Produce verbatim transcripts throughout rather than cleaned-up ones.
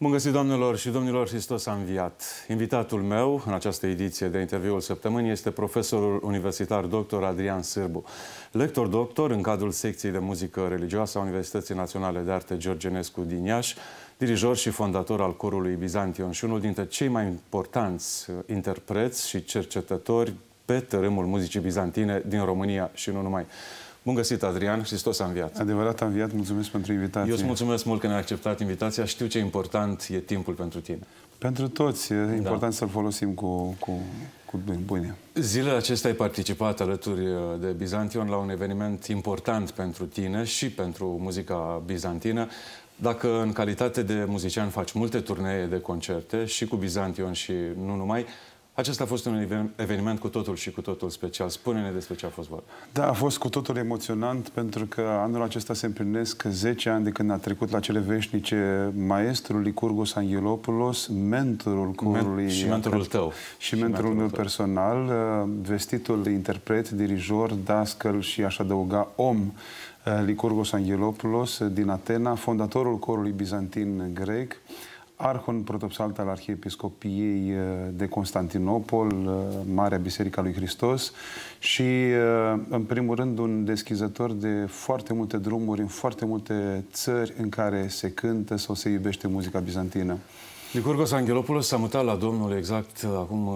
Bun găsit, doamnelor și domnilor, Hristos a înviat. Invitatul meu în această ediție de Interviul Săptămânii este profesorul universitar doctor Adrian Sârbu, lector doctor în cadrul secției de muzică religioasă a Universității Naționale de Arte George Enescu din Iași, dirijor și fondator al corului Byzantion și unul dintre cei mai importanți interpreți și cercetători pe tărâmul muzicii bizantine din România și nu numai. Bun găsit, Adrian, Hristos a înviat. Adevărat a înviat, mulțumesc pentru invitație. Eu îți mulțumesc mult că ne-ai acceptat invitația. Știu ce important e timpul pentru tine. Pentru toți, e important da. să-l folosim cu, cu, cu bine. Zilele acestea ai participat alături de Byzantion la un eveniment important pentru tine și pentru muzica bizantină. Dacă în calitate de muzician faci multe turnee de concerte și cu Byzantion și nu numai, acesta a fost un eveniment cu totul și cu totul special. Spune-ne despre ce a fost vorba. Da, a fost cu totul emoționant pentru că anul acesta se împlinesc zece ani de când a trecut la cele veșnice maestrul Lycurgos Angelopoulos, mentorul corului... Și mentorul tău. Și mentorul meu personal, vestitul interpret, dirijor, dascăl și aș adăuga om, Lycurgos Angelopoulos din Atena, fondatorul corului bizantin grec, arhon protopsalt al Arhiepiscopiei de Constantinopol, Marea Biserică a lui Hristos și, în primul rând, un deschizător de foarte multe drumuri în foarte multe țări în care se cântă sau se iubește muzica bizantină. Lycurgos Angelopoulos s-a mutat la Domnul exact acum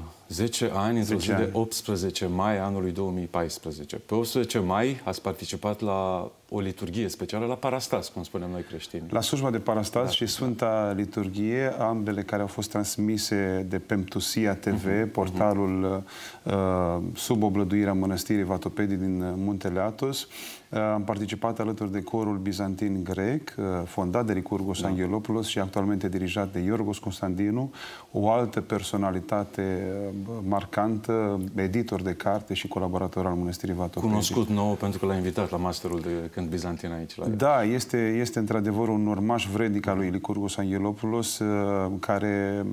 zece ani, într-o zi de optsprezece mai anului două mii paisprezece. Pe optsprezece mai ați participat la o liturghie specială, la Parastas, cum spunem noi creștini. La slujba de Parastas da, și Sfânta da. Liturghie, ambele care au fost transmise de Pemptusia T V, uh-huh, portalul uh-huh. uh, sub oblăduirea mănăstirii Vatopedii din Muntele Athos. Uh, am participat alături de corul bizantin grec, uh, fondat de Lycurgos da. Angelopoulos și actualmente dirijat de Iorgos Constantinu, o altă personalitate uh, marcantă, editor de carte și colaborator al mănăstirii Vatopedii. Cunoscut nou pentru că l-a invitat la masterul de cânt bizantin aici la el. Da, este, este într-adevăr un urmaș vrednic al lui Lycurgos Angelopoulos, uh, care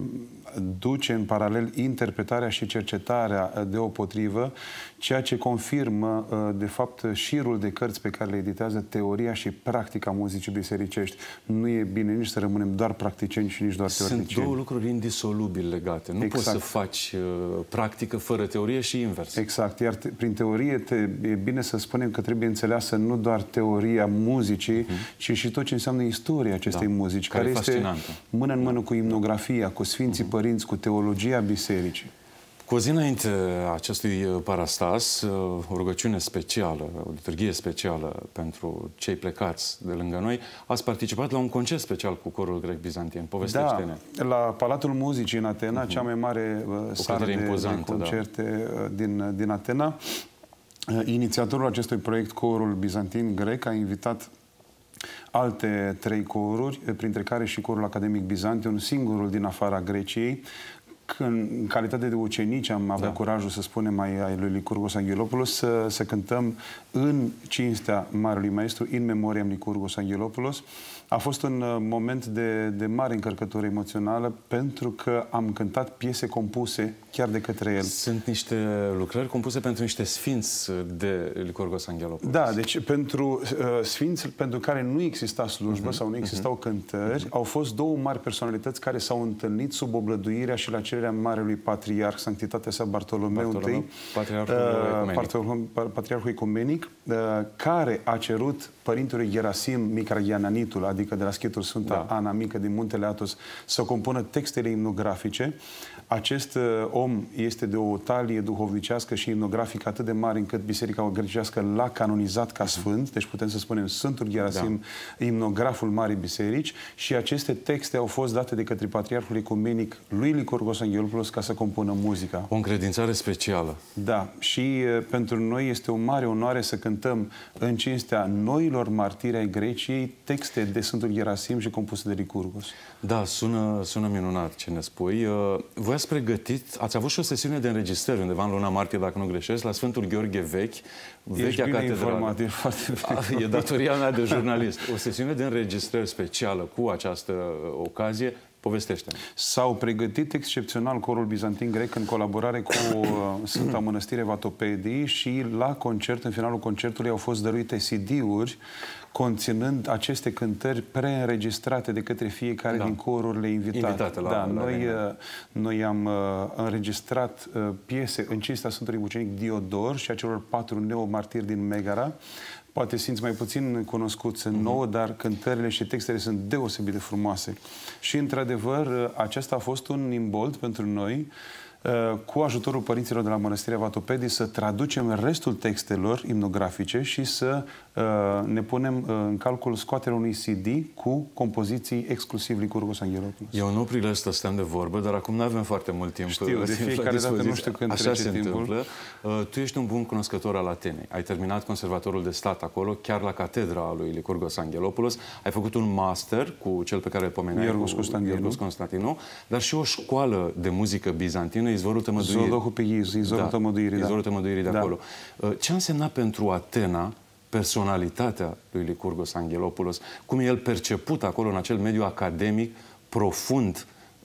duce în paralel interpretarea și cercetarea deopotrivă, ceea ce confirmă, de fapt, șirul de cărți pe care le editează, teoria și practica muzicii bisericești. Nu e bine nici să rămânem doar practicieni și nici doar teoreticieni. Sunt două lucruri indisolubil legate. Nu exact. Poți să faci uh, practică fără teorie și invers. Exact. Iar te, prin teorie te, e bine să spunem că trebuie înțeleasă nu doar teoria muzicii, uh-huh. ci și tot ce înseamnă istoria acestei da. muzici, care, care este mână în mână cu imnografia, cu Sfinții uh-huh. Părinți, cu teologia bisericii. Cu o zi înainte acestui Parastas, o rugăciune specială, o liturghie specială pentru cei plecați de lângă noi, ați participat la un concert special cu corul grec bizantin. Povestește-ne. Da, la Palatul Muzicii în Atena, uh-huh. cea mai mare uh, sală de, de concerte da. din, din Atena. Uh, inițiatorul acestui proiect, corul bizantin grec, a invitat alte trei coruri, printre care și corul academic Byzantion, singurul din afara Greciei. În calitate de ucenici am avut da. curajul, să spunem, ai, ai lui Lycurgos Angelopoulos să, să cântăm în cinstea Marelui Maestru, in memoriam Lycurgos Angelopoulos. A fost un moment de, de mare încărcătură emoțională pentru că am cântat piese compuse chiar de către el. Sunt niște lucrări compuse pentru niște sfinți de Lycurgos Angelopoulos. Da, deci pentru uh, sfinți pentru care nu exista slujbă uh-huh. sau nu existau uh-huh. cântări, uh-huh. au fost două mari personalități care s-au întâlnit sub oblăduirea și la cererea Marelui Patriarh, Sanctitatea sa Bartolomeu Bartolomeu, I, Patriarhul uh, Ecumenic, Patriarhul Ecumenic uh, care a cerut Părintelui Gerasim Micragiananitul, adică de la Schitul Sfânta da. Ana Mică din Muntele Athos, să compună textele imnografice. Acest uh, om este de o talie duhovnicească și imnografică atât de mare încât Biserica grecească l-a canonizat ca sfânt, deci putem să spunem Sfântul Gerasim, da. imnograful Marii Biserici, și aceste texte au fost date de către Patriarhul Ecumenic lui Lycurgos Angelopoulos ca să compună muzica. O încredințare specială. Da, și uh, pentru noi este o mare onoare să cântăm în cinstea noilor martiri ai Greciei texte de Sfântul Gerasim și compuse de Lycurgos. Da, sună, sună minunat ce ne spui. Voi ați pregătit, ați avut și o sesiune de înregistrări undeva în luna martie, dacă nu greșesc, la Sfântul Gheorghe Vechi, vechea catedrală. E foarte bine. E datoria mea de jurnalist. O sesiune de înregistrări specială cu această ocazie. Povestește. S-au pregătit excepțional corul bizantin grec în colaborare cu uh, Sfânta Mănăstire Vatopedii și la concert, în finalul concertului, au fost dăruite C D-uri conținând aceste cântări preînregistrate de către fiecare da. din corurile invitate. Invitate la, da, la noi, uh, noi am uh, înregistrat uh, piese în cinstea Sfântului Mucenic Diodor și a celor patru neomartiri din Megara. Poate simți mai puțin cunoscuți în nouă, dar cântările și textele sunt deosebit de frumoase. Și, într-adevăr, acesta a fost un imbold pentru noi, cu ajutorul părinților de la Mănăstirea Vatopedii, să traducem restul textelor imnografice și să uh, ne punem uh, în calcul scoaterea unui C D cu compoziții exclusiv Licurgos Angelopoulos. Eu nu prilej să stăm de vorbă, dar acum nu avem foarte mult timp. Știu, de fiecare dată nu știu când Așa trece se timpul. întâmplă. Uh, tu ești un bun cunoscător al Atenei. Ai terminat conservatorul de stat acolo, chiar la catedra a lui Licurgos Angelopoulos. Ai făcut un master cu cel pe care îl pomeneai, Iorgos cu Constantinu. Iorgos Constantinu, dar și o școală de muzică bizantină, Izvorul Tămăduirii. Zodohul pe Ghiz, Izvorul da, Tămăduirii. Izvorul Tămăduirii de da. acolo. Ce a însemnat pentru Atena personalitatea lui Licurgos Angelopoulos? Cum e el perceput acolo în acel mediu academic profund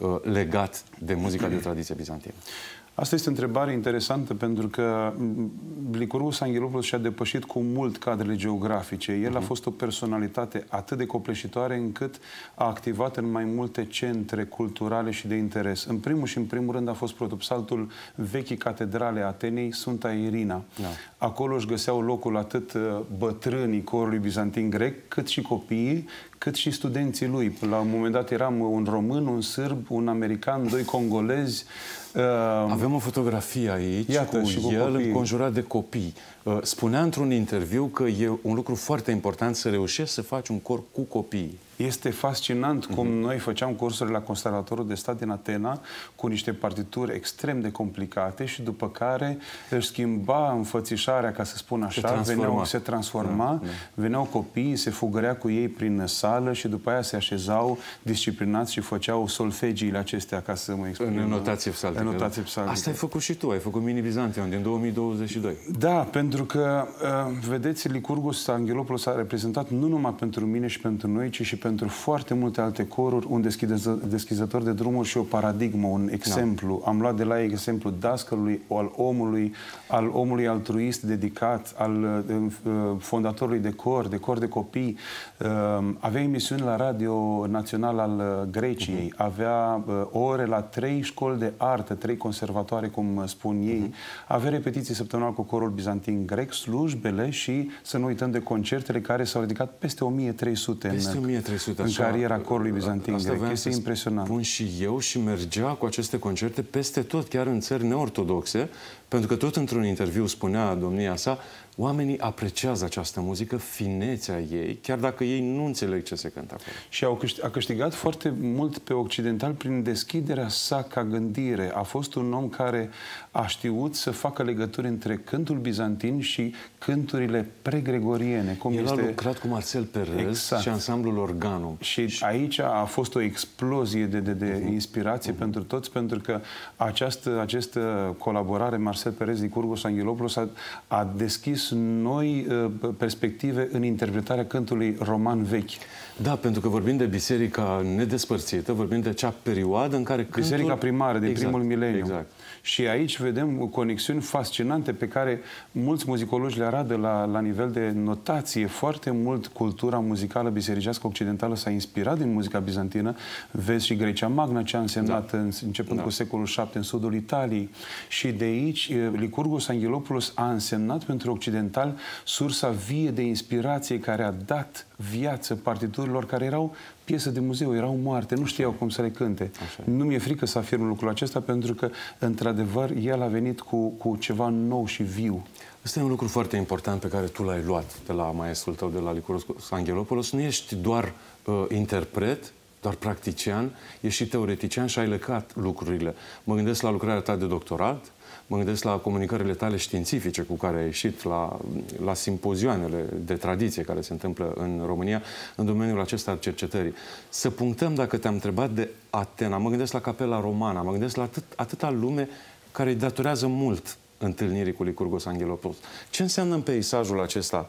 legat de muzica de tradiție bizantină? Asta este o întrebare interesantă, pentru că Licurgos Angelopoulos și-a depășit cu mult cadrele geografice. El uh-huh. a fost o personalitate atât de copleșitoare încât a activat în mai multe centre culturale și de interes. În primul și în primul rând a fost protopsaltul vechii catedrale Atenei, Sfânta Irina. Da. Acolo își găseau locul atât bătrânii corului bizantin grec, cât și copiii, cât și studenții lui. La un moment dat eram un român, un sârb, un american, doi congolezi. Avem o fotografie aici. Iată, cu, și cu el copii. Înconjurat de copii. Spunea într-un interviu că e un lucru foarte important să reușești să faci un cor cu copii. Este fascinant cum uh-huh. noi făceam cursurile la Conservatorul de Stat din Atena cu niște partituri extrem de complicate și după care își schimba înfățișarea, ca să spun așa, se transforma, veneau, se transforma da, da. veneau copiii, se fugărea cu ei prin sală și după aia se așezau disciplinați și făceau solfegiile acestea, ca să mă exprim. În notație psaltică. Notație psaltică. Asta ai făcut și tu, ai făcut Mini Byzantion din două mii douăzeci și doi. Da, pentru că, vedeți, Licurgos Angelopoulos a reprezentat nu numai pentru mine și pentru noi, ci și pentru foarte multe alte coruri, un deschizător de drumuri și o paradigmă, un exemplu. Da. Am luat de la ei exemplu dascălului, al omului, al omului altruist, dedicat, al uh, fondatorului de cor, de cor de copii. Uh, avea emisiuni la Radio Național al Greciei, uh-huh. avea uh, ore la trei școli de artă, trei conservatoare, cum spun ei, uh-huh. avea repetiții săptămânal cu corul bizantin grec, slujbele și să nu uităm de concertele care s-au ridicat peste o mie trei sute peste în, o mie trei sute, în așa, cariera corului bizantin grec. Este impresionant. Spun și eu, și mergea cu aceste concerte peste tot, chiar în țări neortodoxe, pentru că tot într-un interviu spunea domnia sa, oamenii apreciază această muzică, finețea ei, chiar dacă ei nu înțeleg ce se cântă acolo. Și au câștig, a câștigat foarte mult pe occidental prin deschiderea sa ca gândire. A fost un om care a știut să facă legături între cântul bizantin și cânturile pregregoriene. Cum El este... a lucrat cu Marcel Perez exact. și ansamblul Organum. Și, și aici a fost o explozie de, de, de uh-huh. inspirație uh-huh. pentru toți, pentru că această, această colaborare Marcel Perez, Licurgos Angelopoulos a, a deschis noi uh, perspective în interpretarea cântului roman vechi. Da, pentru că vorbim de biserica nedespărțită, vorbim de acea perioadă în care cântul... Biserica primară, de exact, primul mileniu. Exact. Și aici vedem conexiuni fascinante pe care mulți muzicologi le arată la, la nivel de notație. Foarte mult cultura muzicală bisericească occidentală s-a inspirat din muzica bizantină. Vezi și Grecia Magna ce a însemnat da. începând da. cu secolul șapte în sudul Italiei. Și de aici Licurgos Angelopoulos a însemnat pentru occidental sursa vie de inspirație care a dat viață partiturilor care erau piese de muzeu, erau moarte, nu știau cum să le cânte. Nu mi-e frică să afirm lucrul acesta, pentru că, într-adevăr, el a venit cu, cu ceva nou și viu. Asta e un lucru foarte important pe care tu l-ai luat de la maestrul tău, de la Licurgos Angelopoulos. Nu ești doar uh, interpret, doar practician, ești și teoretician și ai legat lucrurile. Mă gândesc la lucrarea ta de doctorat, mă gândesc la comunicările tale științifice cu care ai ieșit, la, la simpozioanele de tradiție care se întâmplă în România în domeniul acesta al cercetării. Să punctăm, dacă te-am întrebat de Atena, mă gândesc la Capela Romana, mă gândesc la atât, atâta lume care îi datorează mult întâlnirii cu Licurgos Angelopoulos. Ce înseamnă în peisajul acesta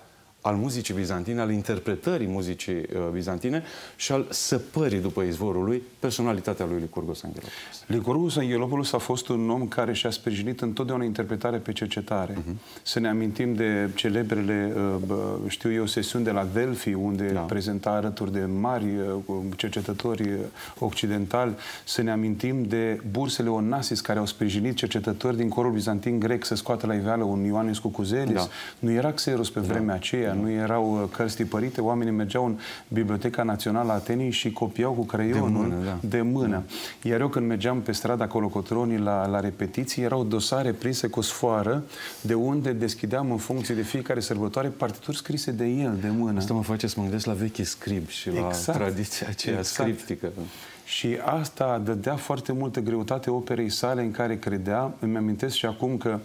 al muzicii bizantine, al interpretării muzicii uh, bizantine și al săpării după izvorul lui, personalitatea lui Lycurgos Angelopoulos. Lycurgos Angelopoulos a fost un om care și-a sprijinit întotdeauna interpretare pe cercetare. Uh-huh. Să ne amintim de celebrele, uh, știu eu, sesiuni de la Delphi, unde da. prezenta alături de mari uh, cercetători occidentali. Să ne amintim de bursele Onassis, care au sprijinit cercetători din corul bizantin grec să scoată la iveală un Ioanescu Cuzelis. Da. Nu era Xeros pe vremea da. aceea, da. nu erau cărți tipărite, oamenii mergeau în Biblioteca Națională a Atenei și copiau cu creionul de mână. Da. De mână. Da. Iar eu când mergeam pe strada Colocotronii la, la repetiții, erau dosare prinse cu sfoară, de unde deschideam în funcție de fiecare sărbătoare partituri scrise de el, de mână. Asta mă face să mă gândesc la vechi scribi și la exact. tradiția aceea exact. scriptică. Și asta dădea foarte multă greutate operei sale în care credea. Îmi amintesc și acum că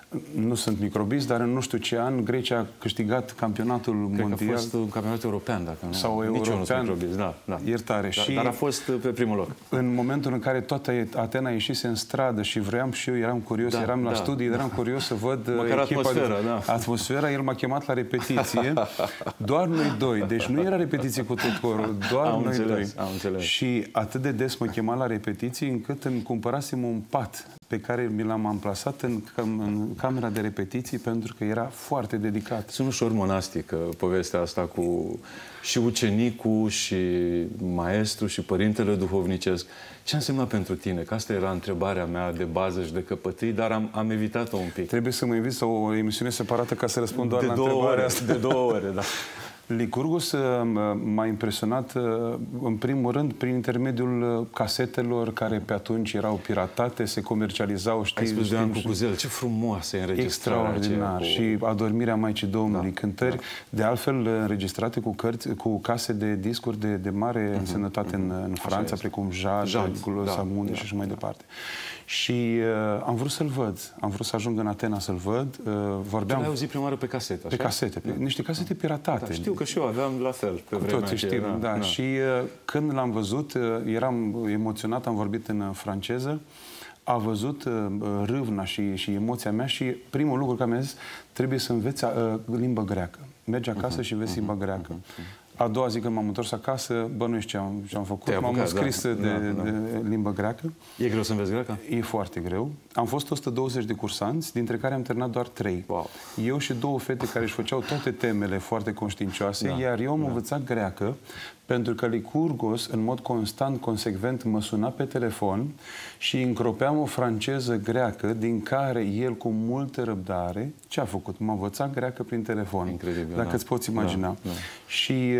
nu sunt microbist, dar în nu știu ce an Grecia a câștigat campionatul Cred mondial. Că a fost un campionat european, dacă nu. Sau Nici european. Eu nu da, da. Iertare. Da, și dar a fost pe primul loc. În momentul în care toată Atena ieșise în stradă și vreau și eu, eram curios, da, eram la da, studii, da. eram curios să văd Măcar echipa atmosfera, de... da. atmosfera, el m-a chemat la repetiție. Doar noi doi. Deci nu era repetiție cu tot corul, doar am noi înțeles, doi. Am înțeles. Și atât de des mă chema la repetiții încât îmi cumpărasem un pat pe care mi l-am amplasat în, în camera de repetiții pentru că era foarte dedicat. Sunt ușor monastică povestea asta cu și ucenicul, și maestru, și părintele duhovnicesc. Ce a însemnat pentru tine? Că asta era întrebarea mea de bază și de căpătâi, dar am, am evitat-o un pic. Trebuie să mă inviți la o emisiune separată ca să răspund doar de la întrebarea ore, asta. De două ore, da. Lycurgos m-a impresionat, în primul rând, prin intermediul casetelor care pe atunci erau piratate, se comercializau, știi... Ai spus de Ancu Cuzel, ce frumoasă e înregistrarea extraordinar. Cu... Și Adormirea Maicii Domnului, da, cântări, da. de altfel înregistrate cu cărți, cu case de discuri de, de mare uh-huh, însemnătate uh-huh. în, în Franța, precum Jade, Glosamunde da, și așa da, mai da. departe. Și uh, am vrut să-l văd. Am vrut să ajung în Atena să-l văd. Uh, vorbeam... Tu l-ai auzit prima oară pe casete, așa? Pe casete, pe da. niște casete piratate. Da, știu că și eu aveam la fel pe Cu vremea toții știm, aceea, da. da. Și uh, când l-am văzut, uh, eram emoționat, am vorbit în uh, franceză, a văzut uh, râvna și, și emoția mea și primul lucru care mi-a zis, trebuie să înveți uh, limba greacă. Mergi acasă uh-huh, și înveți uh-huh, limba greacă. Uh-huh. A doua zi când m-am întors acasă, bănuiesc ce am, ce am făcut. M-am înscris da, de, da, de da. limba greacă. E greu să înveți greacă? E foarte greu. Am fost o sută douăzeci de cursanți, dintre care am terminat doar trei. Wow. Eu și două fete care își făceau toate temele foarte conștiincioase, da, iar eu am da. învățat greacă pentru că Lycurgos, în mod constant, consecvent, mă suna pe telefon și încropeam o franceză greacă, din care el, cu multă răbdare, ce a făcut? M-a învățat greacă prin telefon. Incredibil, dacă da. îți poți imagina. Da, da. Și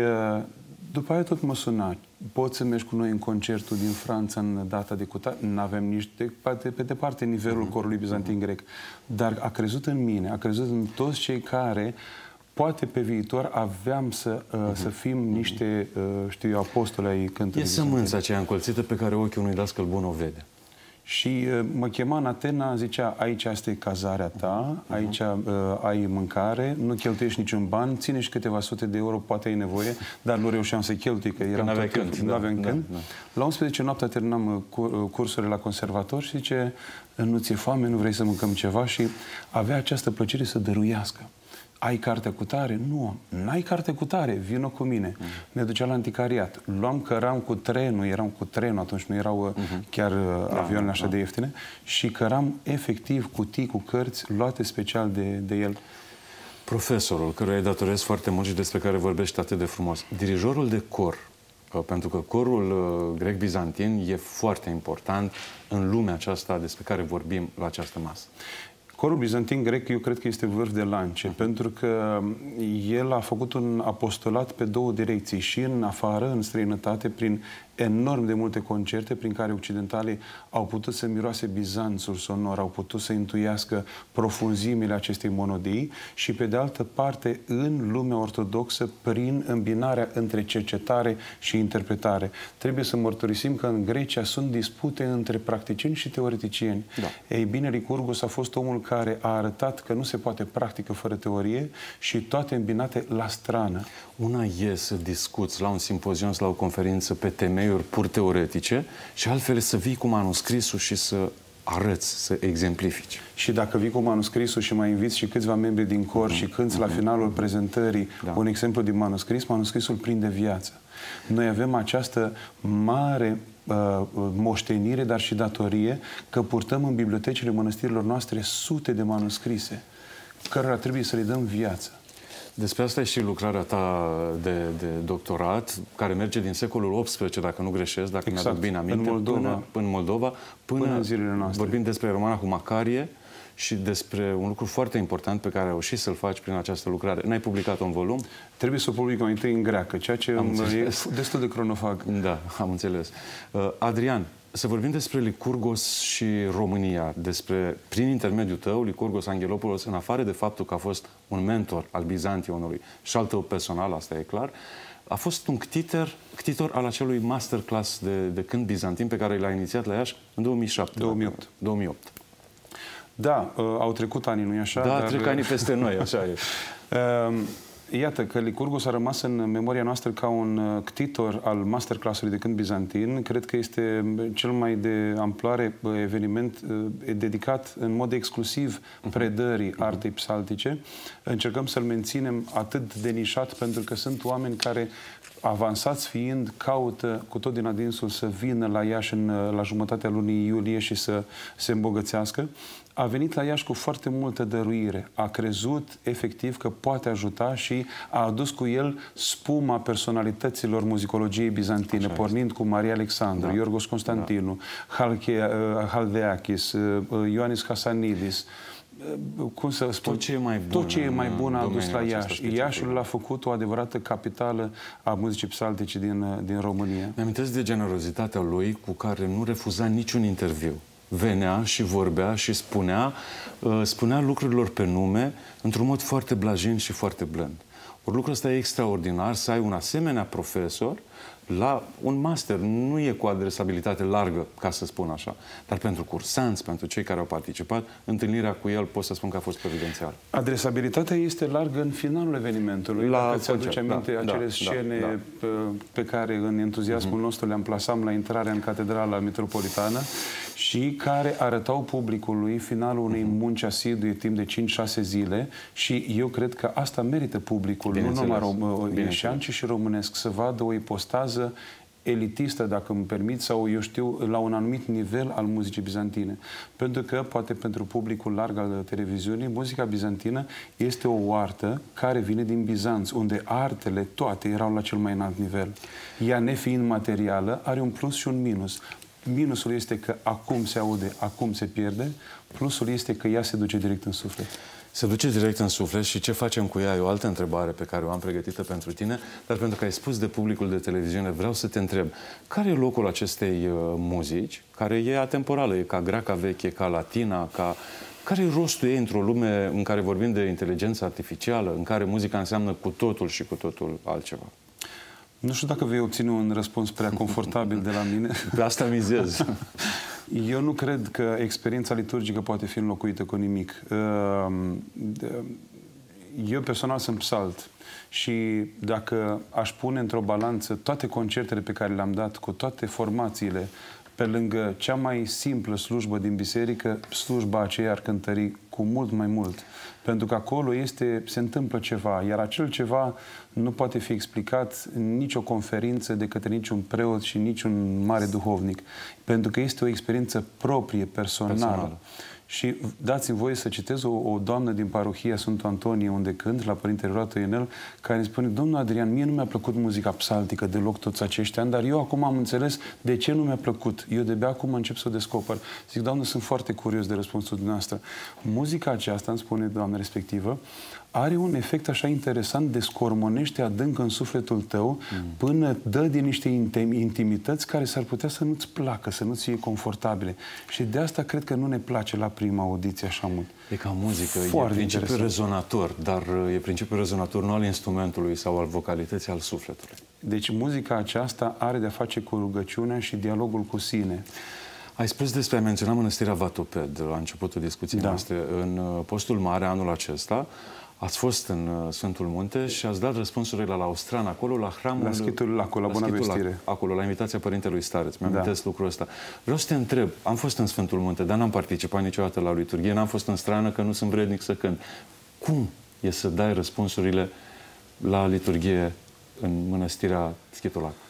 după aia tot mă suna. Poți să mergi cu noi în concertul din Franța în data de cutare? Nu avem nici de, de, pe departe nivelul uh-huh. corului bizantin uh-huh. grec. Dar a crezut în mine, a crezut în toți cei care poate pe viitor aveam să, uh, uh-huh. să fim niște, uh, știu eu, apostoli ai cântării. E sămânța aceea încolțită pe care ochiul unui dascăl bun o vede. Și uh, mă chema în Atena, zicea, aici asta e cazarea ta, aici uh, ai mâncare, nu cheltuiești niciun ban, ține și câteva sute de euro, poate ai nevoie, dar nu reușeam să cheltui, că eram tot când, nu da, aveam da, când. Da. La unsprezece noaptea terminam cursurile la conservator și zice, nu ți-e foame, nu vrei să mâncăm ceva, și avea această plăcere să dăruiască. Ai cartea cu tare? Nu. N-ai carte cu tare? Vino cu mine. Mm. Ne ducea la anticariat. Luam căram cu trenul, eram cu trenul, atunci nu erau mm-hmm. chiar da, avioanele așa da. de ieftine, și căram efectiv cutii cu cărți luate special de, de el. Profesorul, căruia îi datorez foarte mult și despre care vorbești atât de frumos, dirijorul de cor, pentru că corul grec-bizantin e foarte important în lumea aceasta despre care vorbim la această masă. Corul bizantin grec, eu cred că este vârf de lance, uh-huh. pentru că el a făcut un apostolat pe două direcții, și în afară, în străinătate, prin enorm de multe concerte prin care occidentalii au putut să miroase Bizanțul sonor, au putut să intuiască profunzimile acestei monodii, și pe de altă parte în lumea ortodoxă prin îmbinarea între cercetare și interpretare. Trebuie să mărturisim că în Grecia sunt dispute între practicieni și teoreticieni. Da. Ei bine, Lycurgos a fost omul care a arătat că nu se poate practică fără teorie și toate îmbinate la strană. Una e să discuți la un simpozion, la o conferință pe temeiuri pur teoretice, și altfel să vii cu manuscrisul și să arăți, să exemplifici. Și dacă vii cu manuscrisul și mai inviți și câțiva membri din cor uh-huh. și cânți uh-huh. la finalul prezentării da. un exemplu din manuscris, manuscrisul prinde viață. Noi avem această mare uh, moștenire, dar și datorie, că purtăm în bibliotecile mănăstirilor noastre sute de manuscrise, cărora trebuie să le dăm viață. Despre asta e și lucrarea ta de, de doctorat, care merge din secolul optsprezece, dacă nu greșesc, dacă exact. mi-aduc bine aminte, în Moldova, până, până în Moldova, până, până în zilele noastre. Vorbim despre Romanahul Macarie și despre un lucru foarte important pe care ai reușit să-l faci prin această lucrare. N-ai publicat un volum? Trebuie să o publicăm întâi în greacă, ceea ce e destul de cronofag. Da, am înțeles. Uh, Adrian, să vorbim despre Licurgos și România, despre, prin intermediul tău, Licurgos Angelopoulos, în afară de faptul că a fost un mentor al Bizantionului și al tău personal, asta e clar, a fost un ctitor, ctitor al acelui masterclass de, de cânt bizantin pe care l-a inițiat la Iași în două mii șapte. două mii opt. două mii opt. Da, uh, au trecut ani, nu-i așa? Da, dar... trec ani peste noi, așa e. Uh, Iată că Licurgos a rămas în memoria noastră ca un ctitor al masterclass-ului de cânt bizantin. Cred că este cel mai de amploare eveniment dedicat în mod exclusiv predării artei psaltice. Încercăm să-l menținem atât de nișat pentru că sunt oameni care, avansați fiind, caută cu tot din adinsul să vină la Iași în, la jumătatea lunii iulie și să se îmbogățească. A venit la Iași cu foarte multă dăruire. A crezut efectiv că poate ajuta și a adus cu el spuma personalităților muzicologiei bizantine, așa pornind este. cu Maria Alexandru, da. Iorgos Constantinu, da. Halveakis, Ioannis Hasanidis. Cum să spun? Tot ce e mai bun, tot ce e mai bun a adus la Iași. Iașiul l-a făcut o adevărată capitală a muzicii psaltice din, din România. Mi-amintesc de generozitatea lui cu care nu refuza niciun interviu. Venea și vorbea și spunea, spunea lucrurilor pe nume într-un mod foarte blajin și foarte blând. Ori lucrul ăsta e extraordinar, să ai un asemenea profesor la un master. Nu e cu adresabilitate largă, ca să spun așa, dar pentru cursanți, pentru cei care au participat, întâlnirea cu el pot să spun că a fost providențială. Adresabilitatea este largă în finalul evenimentului. La Dacă ți-aduce aminte da, acele da, scene da, da. pe care în entuziasmul uh-huh. nostru le-am plasat la intrarea în Catedrala Metropolitană și care arătau publicului finalul unei uh-huh. munci asidue timp de cinci șase zile și eu cred că asta merită publicul, nu numai ieșean, ci și românesc, să vadă o ipostază elitistă, dacă îmi permit, sau eu știu, la un anumit nivel al muzicii bizantine. Pentru că, poate pentru publicul larg al televiziunii, muzica bizantină este o artă care vine din Bizanț, unde artele toate erau la cel mai înalt nivel. Ea, nefiind materială, are un plus și un minus. Minusul este că acum se aude, acum se pierde. Plusul este că ea se duce direct în suflet. Se duce direct în suflet și ce facem cu ea e o altă întrebare pe care o am pregătită pentru tine, dar pentru că ai spus de publicul de televiziune, vreau să te întreb, care e locul acestei uh, muzici, care e atemporală, e ca greaca veche, ca latina, ca... Care e rostul ei într-o lume în care vorbim de inteligență artificială, în care muzica înseamnă cu totul și cu totul altceva? Nu știu dacă vei obține un răspuns prea confortabil de la mine. Pe asta mizez. Eu nu cred că experiența liturgică poate fi înlocuită cu nimic. Eu personal sunt psalt și dacă aș pune într-o balanță toate concertele pe care le-am dat cu toate formațiile, pe lângă cea mai simplă slujbă din biserică, slujba aceea ar cântări cu mult mai mult. Pentru că acolo este, se întâmplă ceva, iar acel ceva nu poate fi explicat în nicio conferință de către niciun preot și niciun mare duhovnic. Pentru că este o experiență proprie, personală. personală. Și dați-mi voie să citez o, o doamnă din parohia Sfântul Antonie, unde cânt, la Părintele Roată Ionel, care îmi spune: domnul Adrian, mie nu mi-a plăcut muzica psaltică deloc toți acești ani, dar eu acum am înțeles de ce nu mi-a plăcut. Eu de-abia acum încep să o descoper. Zic: doamnă, sunt foarte curios de răspunsul dumneavoastră. Muzica aceasta, îmi spune doamna respectivă, are un efect așa interesant, descormonește adânc în sufletul tău, mm. până dă din niște intimități care s-ar putea să nu-ți placă, să nu-ți fie confortabile. Și de asta cred că nu ne place la prima audiție așa mult. E ca muzică, foarte e principiul interesant. rezonator, dar e principiul rezonator nu al instrumentului sau al vocalității, al sufletului. Deci muzica aceasta are de-a face cu rugăciunea și dialogul cu sine. Ai spus despre, ai menționat mănăstirea Vatoped la începutul discuției da. noastre. În postul mare anul acesta Ați fost în uh, Sfântul Munte și ați dat răspunsurile la Austran, acolo, la hramul... La Schitul Lacu, la, la Bunăvestire. Acolo, la invitația Părintelui Stareț. Mi-amintesc da. lucrul ăsta. Vreau să te întreb, am fost în Sfântul Munte, dar n-am participat niciodată la liturghie, n-am fost în strană, că nu sunt vrednic să cânt. Cum e să dai răspunsurile la liturghie în mănăstirea Schitul Lacu?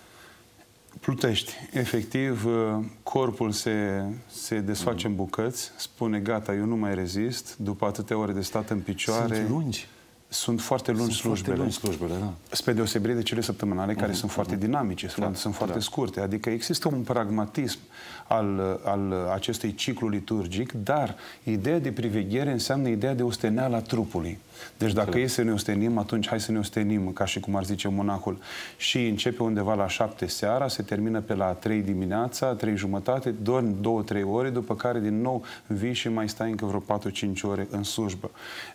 Plutești. Efectiv, corpul se, se desface mm. în bucăți, spune gata, eu nu mai rezist, după atâtea ore de stat în picioare. Sunt lungi. Sunt foarte lungi sunt slujbele. Foarte lungi slujbele, da. Spre deosebire de cele săptămânale, care mm-hmm. sunt foarte dinamice, da, sunt, sunt foarte da. scurte. Adică există un pragmatism al, al acestui ciclu liturgic, dar ideea de priveghere înseamnă ideea de osteneală a trupului. Deci dacă e să ne ostenim, atunci hai să ne ostenim, ca și cum ar zice monahul. Și începe undeva la șapte seara, se termină pe la trei dimineața, trei jumătate, dormi două, trei ore, după care din nou vii și mai stai încă vreo patru, cinci ore în slujbă.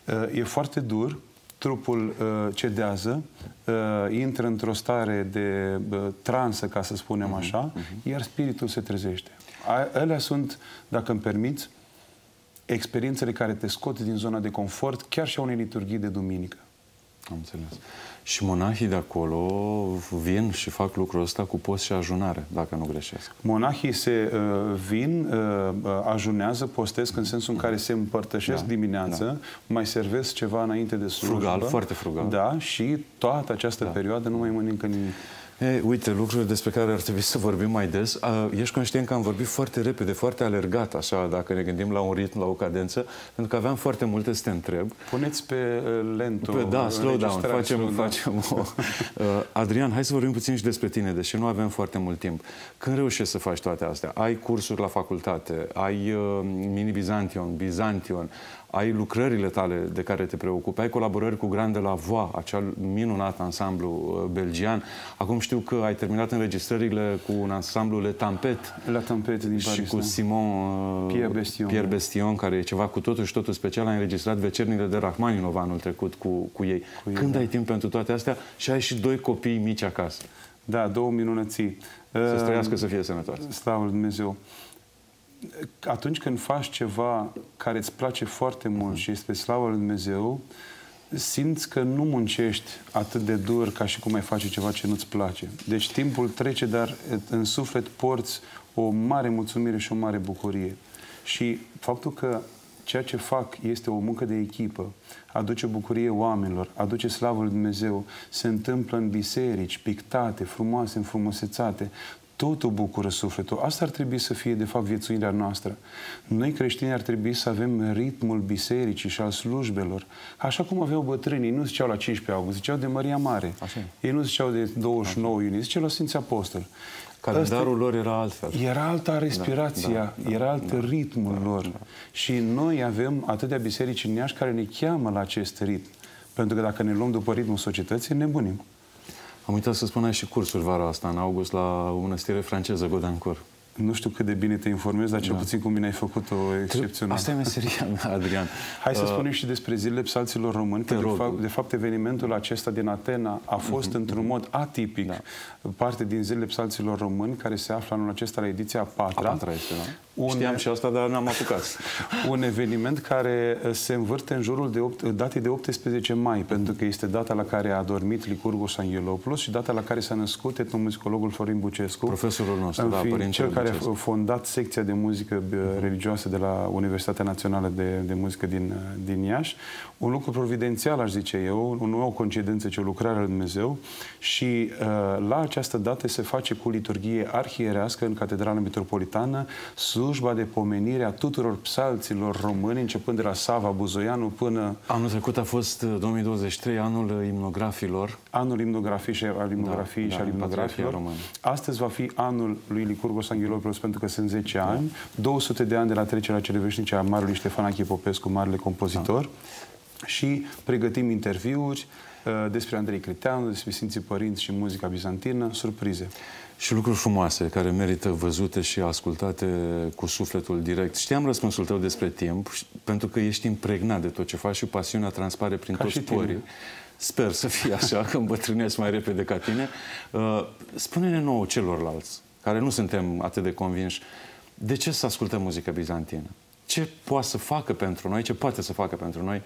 E foarte dur. Trupul uh, cedează, uh, intră într-o stare de uh, transă, ca să spunem uh-huh, așa, uh-huh. iar spiritul se trezește. A, alea sunt, dacă îmi permiți, experiențele care te scot din zona de confort, chiar și a unei liturghii de duminică. Am înțeles. Și monahii de acolo vin și fac lucrul ăsta cu post și ajunare, dacă nu greșesc. Monahii se uh, vin, uh, ajunează, postesc în sensul în care se împărtășesc da, dimineața, da. mai servesc ceva înainte de slujbă. Frugal, foarte frugal. Da, și toată această da. perioadă nu mai mănâncă nimic. E, uite, lucruri despre care ar trebui să vorbim mai des. A, ești conștient că am vorbit foarte repede, foarte alergat, așa, dacă ne gândim la un ritm, la o cadență, pentru că aveam foarte multe să te întreb. Puneți pe uh, lento. Pe, da, slow down. Facem, slow facem down. o... Uh, Adrian, hai să vorbim puțin și despre tine, deși nu avem foarte mult timp. Când reușești să faci toate astea? Ai cursuri la facultate, ai uh, mini-Bizantion, Bizantion, ai lucrările tale de care te preocupi, ai colaborări cu Grande la Voix, acel minunat ansamblu uh, belgian. Acum știu că ai terminat înregistrările cu un ansamblu Le Tempête. La Tempête din și Paris, cu Simon uh, Pierre Bestion. Pierre Bestion, care e ceva cu totul și totul special. Ai înregistrat Vecernile de Rachmaninov anul trecut cu, cu ei. Cu Când ei, ai da. timp pentru toate astea? Și ai și doi copii mici acasă. Da, două minunății. Să trăiască, să fie sănătoase. Slavă lui Dumnezeu. Atunci când faci ceva care îți place foarte mult uh-huh. și este slavă lui Dumnezeu, simți că nu muncești atât de dur ca și cum ai face ceva ce nu-ți place. Deci timpul trece, dar în suflet porți o mare mulțumire și o mare bucurie. Și faptul că ceea ce fac este o muncă de echipă, aduce bucurie oamenilor, aduce slavă lui Dumnezeu, se întâmplă în biserici, pictate, frumoase, înfrumusețate, totul bucură sufletul. Asta ar trebui să fie, de fapt, viețuirea noastră. Noi, creștini, ar trebui să avem ritmul bisericii și al slujbelor. Așa cum aveau bătrânii. Nu ziceau la cincisprezece august, ziceau de Maria Mare. Așa. Ei nu ziceau de douăzeci și nouă iunie, ziceau la Sfinții Apostoli. Calendarul Asta, lor era altfel. Era alta respirația, da, da, era alt da, ritmul da, lor. Da. Și noi avem atâtea biserici în Iași care ne cheamă la acest ritm. Pentru că dacă ne luăm după ritmul societății, nebunim. Am uitat să spun, ai și cursuri vara asta, în august, la o mănăstire franceză, Godancourt. Nu știu cât de bine te informezi, dar cel da. puțin cu mine ai făcut-o excepțională. Asta e meseria mea, Adrian. Hai să uh, spunem și despre zilele psalților români, că de fapt, de fapt evenimentul acesta din Atena a fost uh-huh, într-un uh-huh. mod atipic da. parte din zilele psalților români, care se află anul acesta la ediția a patra. A patra este, da? Un, Știam și asta, dar n-am apucat. Un eveniment care se învârte în jurul de opt, datei de optsprezece mai, pentru că este data la care a dormit Licurgus Angelopoulos și data la care s-a născut etnomuzicologul Florin Bucescu. Profesorul nostru, da, părintele cel care a fondat secția de muzică religioasă de la Universitatea Națională de, de Muzică din, din Iași. Un lucru providențial, aș zice eu, nu o coincidență, ci o lucrare lui Dumnezeu. Și uh, la această dată se face cu liturghie arhierească în Catedrala Metropolitană slujba de pomenire a tuturor psalților români, începând de la Sava Buzoianu până... Anul trecut a fost două mii douăzeci și trei, anul imnografilor. Anul imnografiei și al imnografiei da, și al imnografilor. Astăzi va fi anul lui Licurgus Angelopoulos, pentru că sunt zece da. ani, două sute de ani de la trecerea cele veșnice a marelui Ștefanache Popescu, marele compozitor. Da. Și pregătim interviuri uh, despre Andrei Criteanu, despre Sfinții Părinți și muzica bizantină, surprize. Și lucruri frumoase, care merită văzute și ascultate cu sufletul direct. Știam răspunsul tău despre timp, pentru că ești impregnat de tot ce faci și pasiunea transpare prin ca toți porii. Sper să fie așa, că îmbătrânesc mai repede ca tine. Uh, spune-ne nouă celorlalți, care nu suntem atât de convinși, de ce să ascultăm muzică bizantină? Ce poate să facă pentru noi, ce poate să facă pentru noi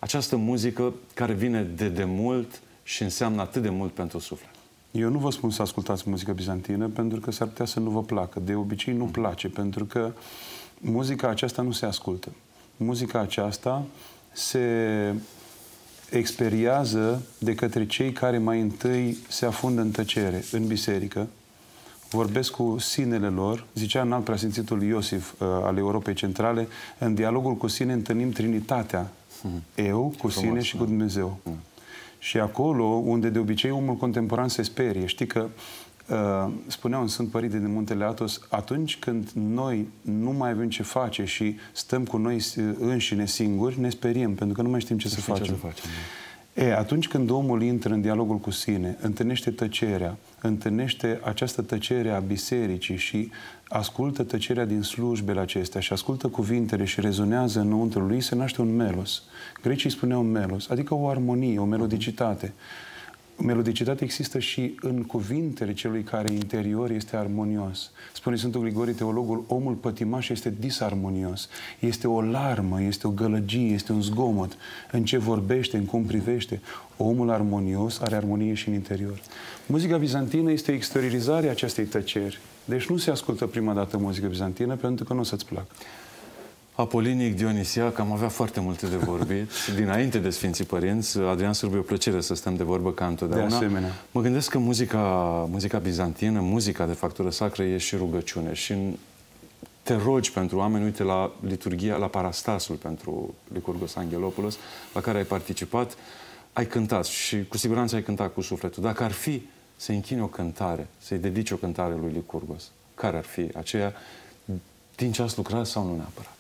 această muzică care vine de demult și înseamnă atât de mult pentru suflet? Eu nu vă spun să ascultați muzică bizantină, pentru că s-ar putea să nu vă placă. De obicei nu place, pentru că muzica aceasta nu se ascultă. Muzica aceasta se experiază de către cei care mai întâi se afundă în tăcere, în biserică, vorbesc cu sinele lor. Zicea înalt preasfințitul Iosif uh, al Europei Centrale, în dialogul cu sine întâlnim Trinitatea, mm. eu cu sine frumos, și cu Dumnezeu. Mm. Și acolo unde de obicei omul contemporan se sperie. Știi că uh, spunea un Sfânt Părinte din Muntele Athos, atunci când noi nu mai avem ce face și stăm cu noi înșine singuri, ne speriem, pentru că nu mai știm ce să, să facem. Ce să facem E, atunci când omul intră în dialogul cu sine, întâlnește tăcerea, întâlnește această tăcere a bisericii și ascultă tăcerea din slujbele acestea și ascultă cuvintele și rezonează înăuntru lui, se naște un melos. Grecii spuneau melos, adică o armonie, o melodicitate. Melodicitatea există și în cuvintele celui care interior este armonios. Spune Sfântul Grigorie Teologul, omul pătimaș este disarmonios. Este o larmă, este o gălăgie, este un zgomot. În ce vorbește, în cum privește. Omul armonios are armonie și în interior. Muzica bizantină este exteriorizarea acestei tăceri. Deci nu se ascultă prima dată muzică bizantină pentru că nu o să-ți placă. Apolinic, Dionisiac, am avea foarte multe de vorbit. Dinainte de Sfinții Părinți, Adrian Sârbu, e o plăcere să stăm de vorbă ca întotdeauna. De asemenea. Mă gândesc că muzica, muzica bizantină, muzica de factură sacră, e și rugăciune. Și te rogi pentru oameni, uite, la liturghia, la Parastasul pentru Licurgos Angelopoulos, la care ai participat, ai cântat și cu siguranță ai cântat cu sufletul. Dacă ar fi să închini o cântare, să-i dedici o cântare lui Licurgos, care ar fi aceea, din ce ați lucrat sau nu neapărat?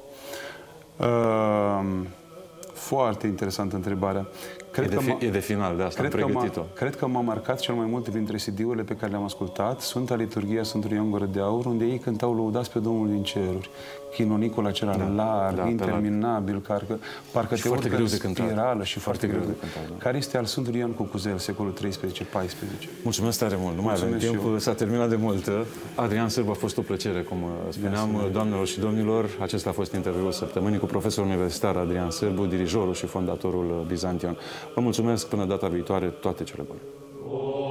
Uh, foarte interesantă întrebarea. Cred e, de fi, că e de final, de asta am pregătit-o. Cred că m-a marcat cel mai mult dintre C D-urile pe care le-am ascultat Sfânta Liturghia Sfântului Ioan Gură de Aur, unde ei cântau lăudați pe Domnul din ceruri. Chinonicul acela da, larg, da, interminabil, carcă, parcă te urcă în spirală și foarte, foarte greu de cântat. Da. Care este al Sfântului Ioan Cucuzel, secolul treisprezece paisprezece. Mulțumesc tare mult. Nu mai avem timp, s-a terminat de mult. Adrian Sârbu, a fost o plăcere, cum spuneam, doamnelor și domnilor. Acesta a fost interviul săptămânii cu profesorul universitar Adrian Sârbu, dirijorul și fondatorul Bizantion. Vă mulțumesc, până data viitoare, toate cele bune.